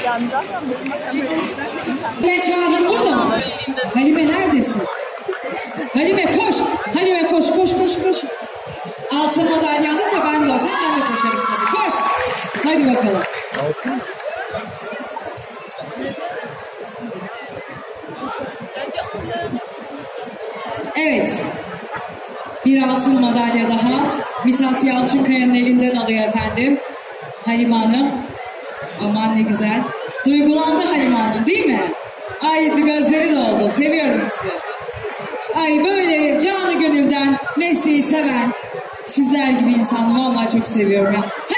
Şahin burada mı? Halime neredesin? Halime koş. Halime koş. Altın madalya alınca ben de olsam ben de koşarım tabii. Koş. Hadi bakalım. Evet. Bir altın madalya daha. Mithat Yalçınkaya'nın elinden alıyor efendim. Halime Hanım. Aman ne güzel. Duygulandı Halime Hanım değil mi? Ay gözleri doldu. Seviyorum sizi. Ay böyle canı gönülden mesleği seven sizler gibi insanı vallahi çok seviyorum ya.